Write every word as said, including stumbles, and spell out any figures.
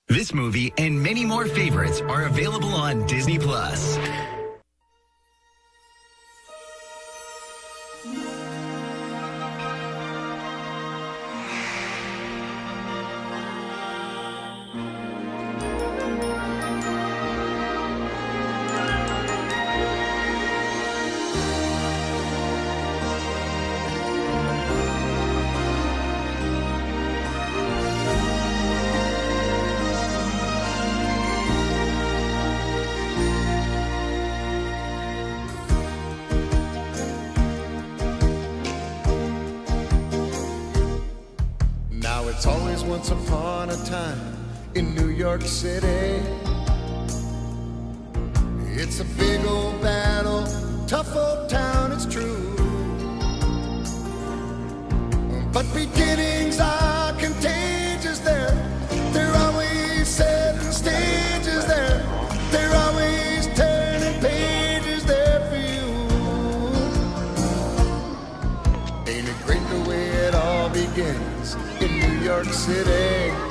This movie and many more favorites are available on Disney Plus. It's always once upon a time in New York City. It's a big old battle, tough old town, it's true. But beginnings are contagious there. They're always setting stages there. They're always turning pages there for you. Ain't it great the way it all begins in New York City?